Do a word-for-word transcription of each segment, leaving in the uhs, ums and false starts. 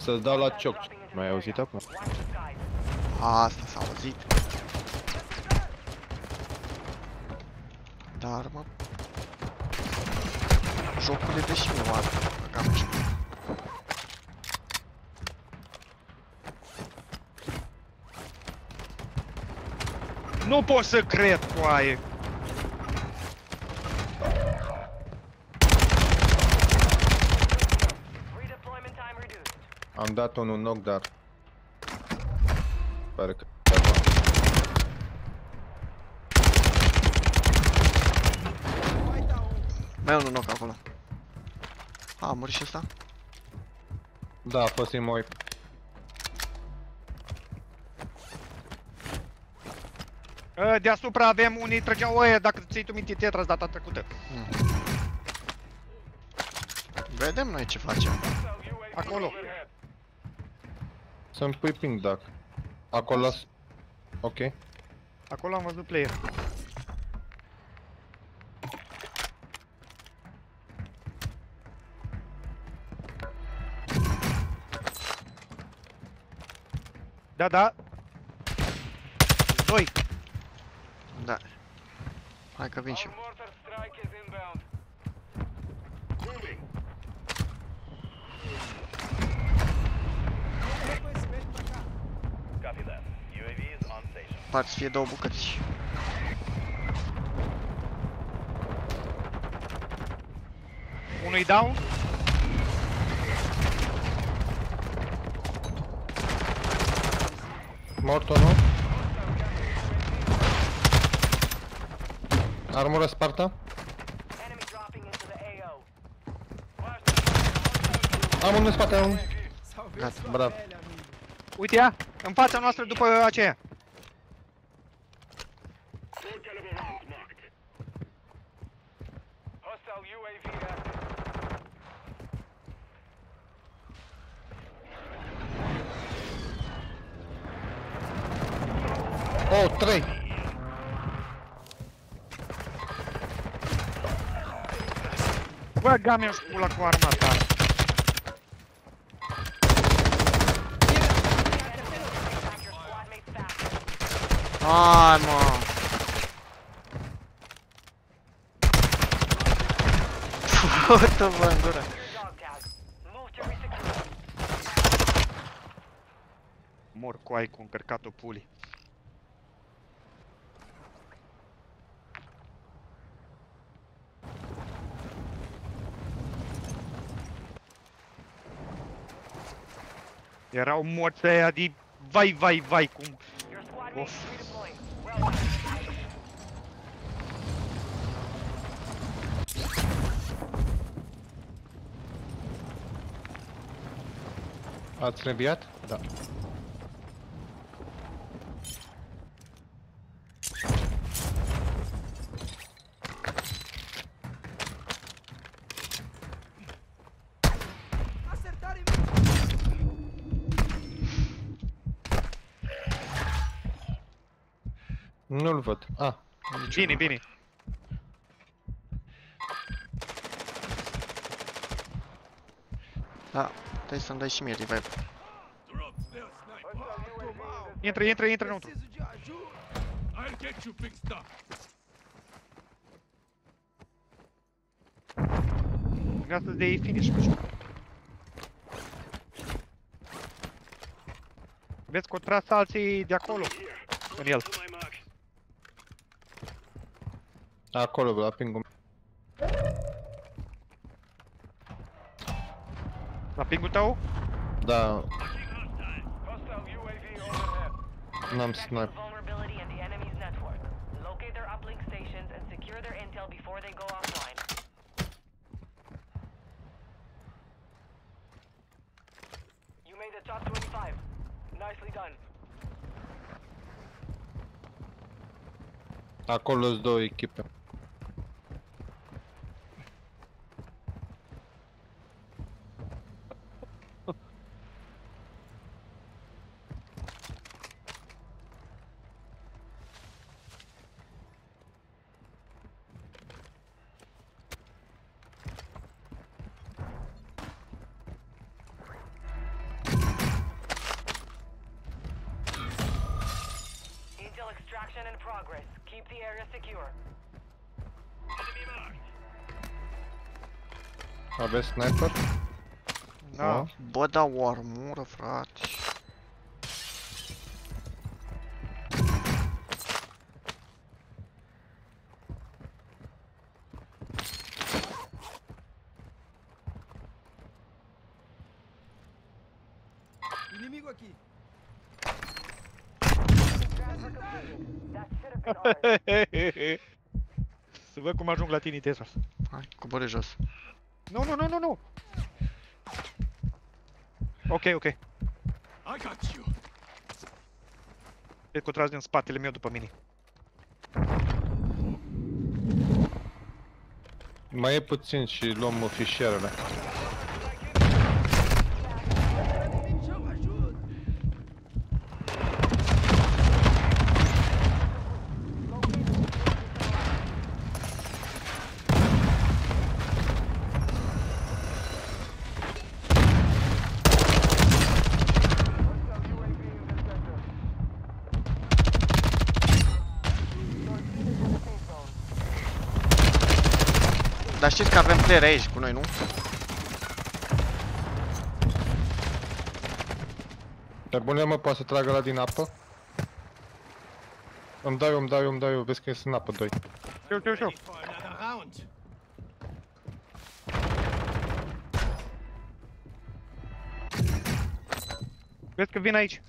să-ți dau la cioc. M-ai auzit acum? A, asta s-a auzit. Dar, mă... Jocurile de și mie oară. Cam ce. Nu pot să cred, coaie! Am dat unul knock, dar... Pare că... Mai e unul knock acolo. A, a murit și ăsta? Da, a fost în moi. Deasupra avem unii trăgeau ăia, dacă ți-ai tu minte Tetras data trecută. Mm. Vedem noi ce facem. Acolo. Să-mi pui ping dacă. Acolo las... Ok. Acolo am văzut player. Da, da. Doi. Da. Hai că vin și eu. Par să fie două bucăți. Unui down. Mort unul. Armură Sparta. Am unul în spate, am unul. Gata. Bravo. Uite ea, în fața noastră după aceea. Oh, trei. Bă, gamea și pula cu arma ta. Ai, mă. Fătă-vă în gură. Mor cu ai cu încărcat-o puli. Erau morți aia de vai, vai, vai, cum... Of. Ați rebiat? Da. Nu-l văd. Ah. Bine, bine. Da, trebuie să-mi dai și mie revive. Intră, intră, intră înăuntru. Asta de finish cu joc. Vezi că o tras alții de acolo. În el. Acolo, la pingul. La pingul tău? Da. N-am snipe. Acolo sunt două echipe. progress. Keep the area secure. Aveți sniper? Da. Bă, da o armură, frate. Inimigo aqui. That should have been ours. Să văd cum ajung la tine, Tetras. Hai, coboră jos. Nu, nu, nu, nu, nu. Ok, ok. I got you. Cred că o tragi din spatele meu după mine. Mai e puțin și luăm fișierele. Chama ajuda. Dar știți că avem player aici cu noi, nu? Pe bune, mă, poate să tragă la din apă? Îmi dau eu, îmi dau eu, îmi dau eu, vezi că sunt în apă doi. Știu, știu, știu. For another round. Vezi că vin aici.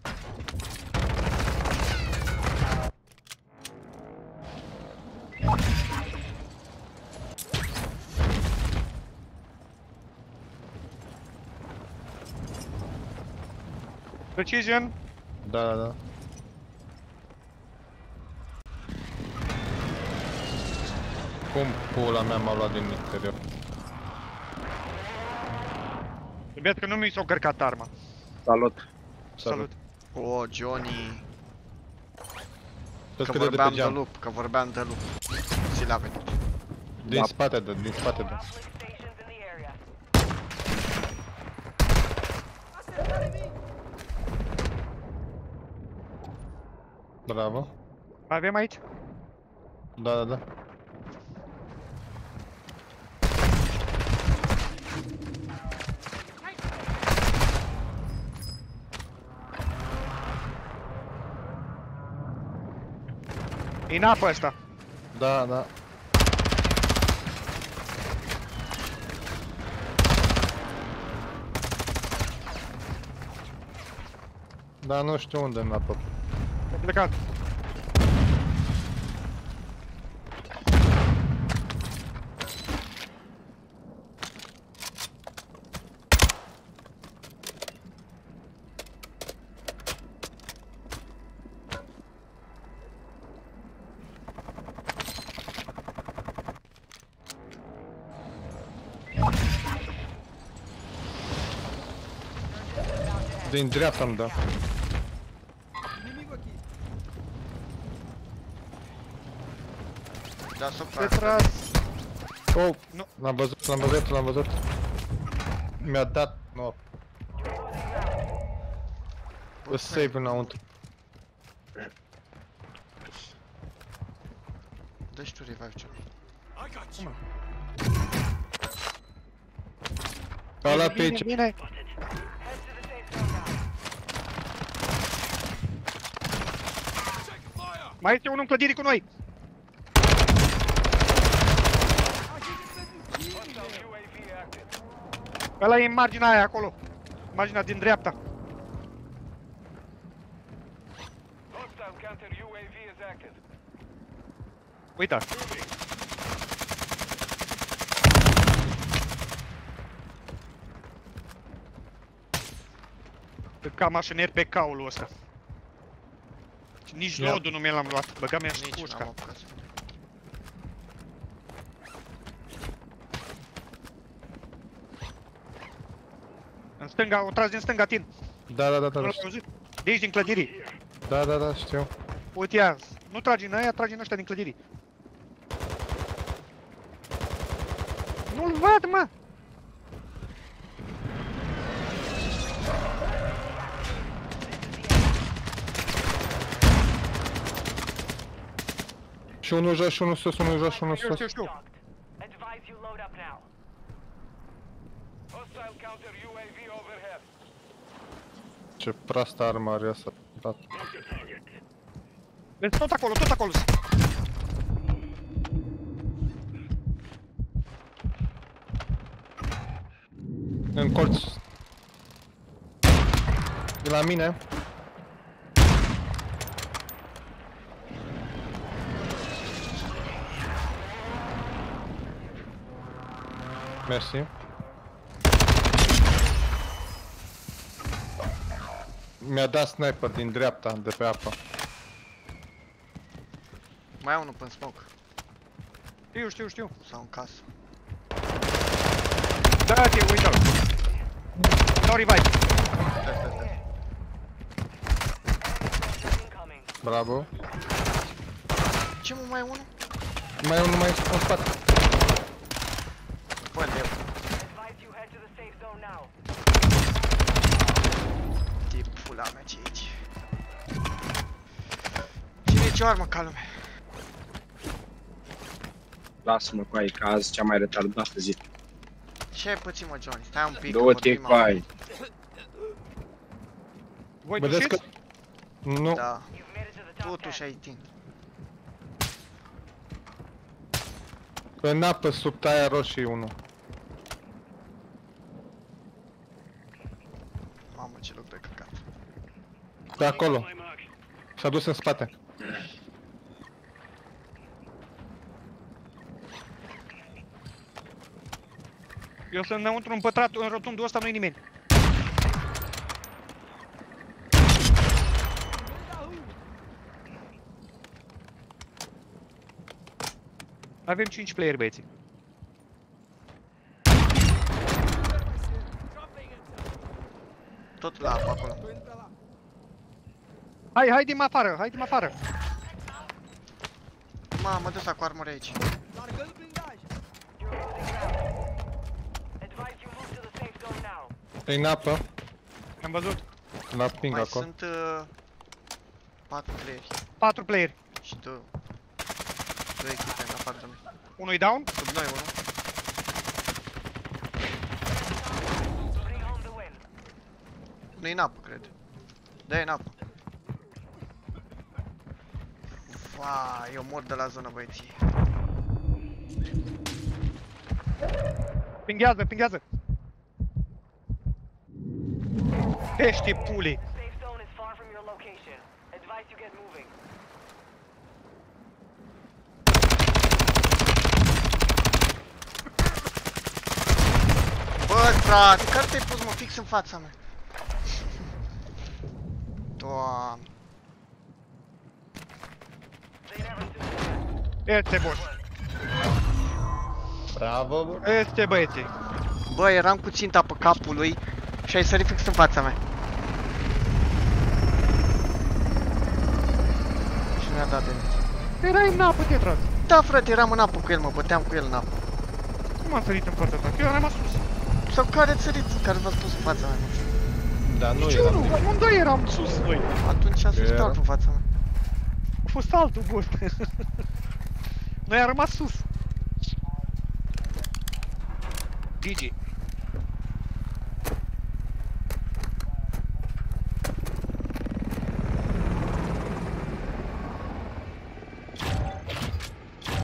Precision. Da, da, da. Cum pula mea m-a luat din interior? Vezi că nu mi s-a cărcat arma. Salut. Salut. O, Johnny. Să Că scrie de pe vorbeam de geam. lup, că vorbeam de lup. Ți l-a venit. Din spate, da, din spate, da. Uplink stations in the area. Bravo. Mai avem aici? Da, da, da. E în apă ăsta. Da, da. Da, nu știu unde în apă. A plecat. Din dreapta îmi da. Inimigo aqui. Deasupra. Tetras. Oh, Nu. l-am văzut, l-am văzut, l-am văzut. Mi-a dat, nu. O save înăuntru. Dă-și tu revive ce. I got you. Ăla pe Bine, aici. bine. Head to the safe zone now. Check fire. Mai este unul în clădire cu noi. Ăla e în marginea aia acolo. Marginea din dreapta. Uita. Ca mașinier pe caulul ăsta. Și nici Ia. load-ul nu mi l-am luat. Băga mi-a și Nici n-am pușca. apucat să vedem. În stânga, o tras din stânga, tin. Da, da, da, da, Nu da. l-ai auzit? De aici, din clădirii. Da, da, da, știu. Uite ia, nu tragi în aia, tragi în ăștia din clădirii. Nu-l văd, mă! Și unul jos, și unul sus, unul jos, și unul Știu, sus. știu, știu. Advise you load up now. Hostile counter U A V overhead. Ce proastă armă are asta. Da. Vezi, tot acolo, tot acolo. În colț. De la mine. Mersi. Mi-a dat sniper din dreapta, de pe apă. Mai au unul pe smoke. Știu, știu, știu. Sau în casă. Da-te, uite-l. Dau revive. Stai, stai, stai. Incoming. Bravo. Ce mă, mai e unul? Mai e unul mai în spate. Bă, de Advise you head to the safe zone now. tip pula mea ce e aici. Cine e ce armă ca lume? Lasă-mă cu ai, că azi cea mai retardată zi. Ce ai pățit, mă, Johnny? Stai un pic, Du-te că cu ai. Voi Vedeți că... dușiți? Nu. Da, You've made it to the top totuși ten. ai timp. În apă, sub taia roșie unul. Mamă, ce loc de căcat. Pe acolo. S-a dus în spate. Eu sunt înăuntru în pătrat, în rotundul ăsta nu-i nimeni. Avem cinci player, băieții. Tot la apă acolo. Hai, hai din afară, hai din afară. Mamă, dă-sta cu armuri aici. Largă-l blindaj. You're losing ground. Advise you move to the safe zone now. E în apă. Am văzut. La ping Mai acolo. sunt uh, patru playeri Patru playeri. și două. Două echipe în afară de noi. Unul-i down. Sub noi unul. Bring home the win. Nu-i în apă, cred. Da, e în apă. Vai, eu mor de la zonă, băieții. Pinghează, pinghează. Pești pulii. The safe zone is far from your location. Advise you get moving. Bă, frate, care te-ai pus, mă, fix în fața mea? Doamne. They never stood. Este boss. Bravo, bă. Este băieții. Bă, eram cu ținta pe capul lui și ai sărit fix în fața mea. Și mi-a dat de mine. Erai în apă, Tetras. Da, frate, eram în apă cu el, mă băteam cu el în apă. Cum am sărit în fața ta? Eu eram sus. Sau care ați sărit, care v-ați pus în fața mea? Dar nu Ce era. nu? Amândoi eram sus, noi. Atunci a fost Era. altul în fața mea. A fost altul, bun. Noi am rămas sus. G G.